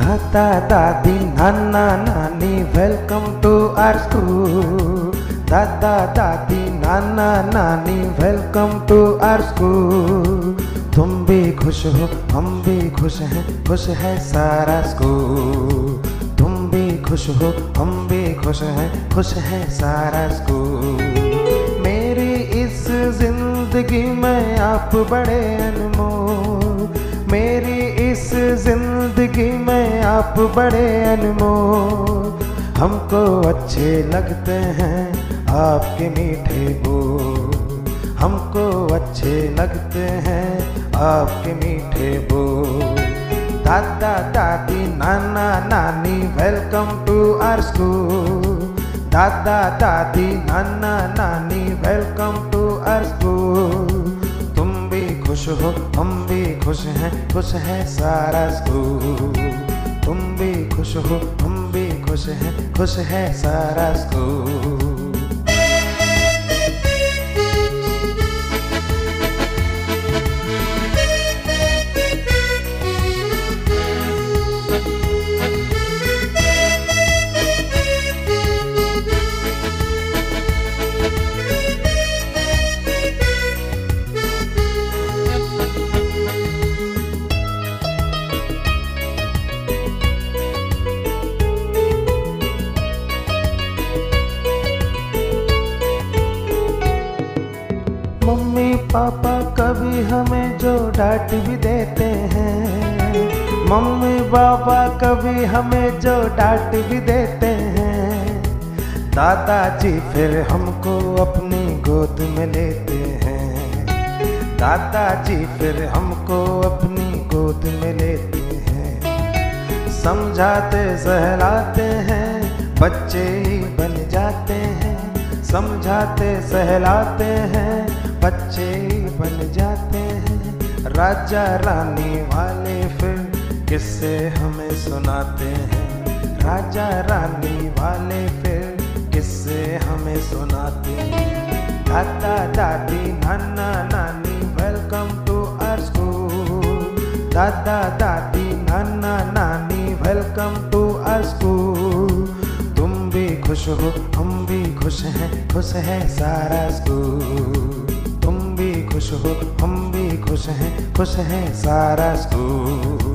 दादा दादी नाना नानी वेलकम टू आवर स्कूल। दादा दादी नाना नानी वेलकम टू आवर स्कूल। तुम भी खुश हो हम भी खुश हैं, खुश है सारा स्कूल। तुम भी खुश हो हम भी खुश हैं, खुश है सारा स्कूल। मेरी इस जिंदगी में आप बड़े अनमोल, मेरी इस जिंदगी में आप बड़े अनमोल। हमको अच्छे लगते हैं आपके मीठे बोल, हमको अच्छे लगते हैं आपके मीठे बोल। दादा दादी नाना नानी वेलकम टू आवर स्कूल। दादा दादी नाना नानी वेलकम टू आवर स्कूल। तुम भी खुश हो हम भी खुश हैं, खुश है सारा स्कूल। तुम भी खुश हो हम भी खुश हैं, खुश है सारा स्कूल। मम्मी पापा कभी हमें जो डांट भी देते हैं, मम्मी पापा कभी हमें जो डांट भी देते हैं, दादाजी फिर हमको अपनी गोद में लेते हैं। दादाजी फिर हमको अपनी गोद में लेते हैं। समझाते सहलाते हैं बच्चे ही बन जाते हैं, समझाते सहलाते हैं बच्चे बन जाते हैं। राजा रानी वाले फिर किस्से हमें सुनाते हैं, राजा रानी वाले फिर किस्से हमें सुनाते हैं। दादा दादी नाना नानी वेलकम टू आवर स्कूल। दादा दादी नाना नानी वेलकम टू आवर स्कूल। तुम भी खुश हो हम भी खुश हैं, खुश है सारा स्कूल। तुम भी खुश हो हम भी खुश हैं, खुश है सारा स्कूल।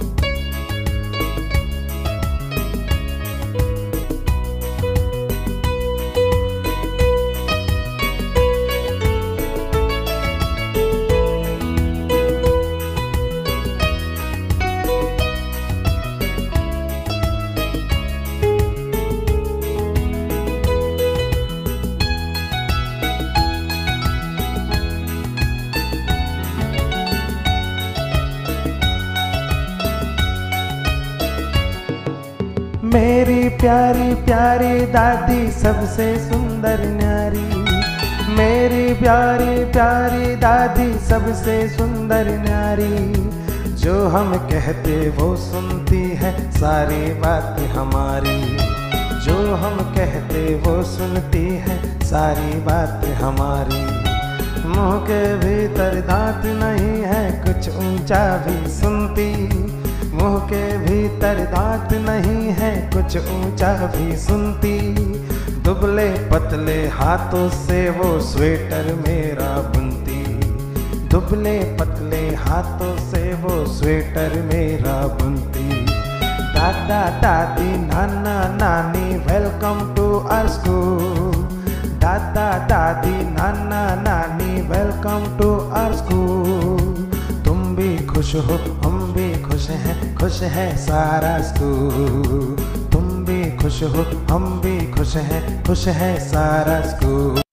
मेरी प्यारी प्यारी दादी सबसे सुंदर न्यारी, मेरी प्यारी प्यारी दादी सबसे सुंदर न्यारी। जो हम कहते वो सुनती है सारी बात हमारी, जो हम कहते वो सुनती है सारी बात हमारी। मुँह के भीतर दांत नहीं है कुछ ऊंचा भी सुनती, मुँह के भीतर दांत नहीं है कुछ ऊंचा भी सुनती। दुबले पतले हाथों से वो स्वेटर मेरा बुनती, दुबले पतले हाथों से वो स्वेटर मेरा बुनती। दादा दादी नाना नानी वेलकम टू आवर स्कूल। दादा दादी नाना नानी वेलकम टू आवर स्कूल। तुम भी खुश हो हम भी खुश हैं, खुश है सारा स्कूल। तुम भी खुश हो हम भी खुश हैं, खुश है सारा स्कूल।